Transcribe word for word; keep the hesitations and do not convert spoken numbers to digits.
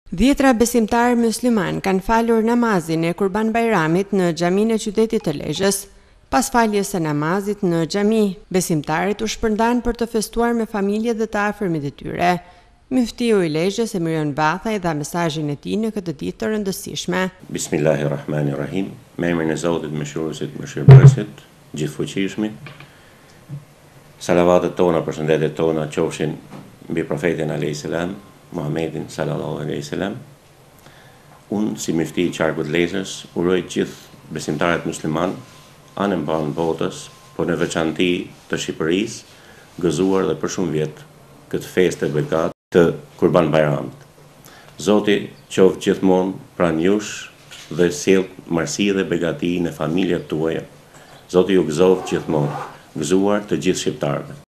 Dhjetra besimtarë musliman kanë falur namazin e Kurban Bajramit në xhaminë e qytetit të Lezhës. Pas faljes së namazit në xhami, besimtarët u shpërndan për të festuar me familjet dhe të afërmit e tyre. Muftiu i Lezhës Emirion Bathaj dha mesazhin e tij në këtë ditë të rëndësishme. Bismillahirrahmanirrahim. Me emrin e Zotit, Mëshiruesit, Mëshirëbërësit, Gjithfuqishmit. Salavatet tona, përshëndetjet tona qofshin mbi profetin alayhis salam, Muhammedin sallallahu alaihi wasallam. Unë si mufti i qarkut Lezhës uroj gjithë besimtarët musliman anë mbanë botës, por në veçanti të Shqipërisë, gëzuar dhe për shumë vjet këtë festë e bekat të Kurban Bajramit. Zoti qoftë gjithmonë pranë jush dhe sjell marsi dhe begati në familjet tuaja. Zoti ju gëzoftë gjithmonë, gëzuar të gjithë shqiptarëve.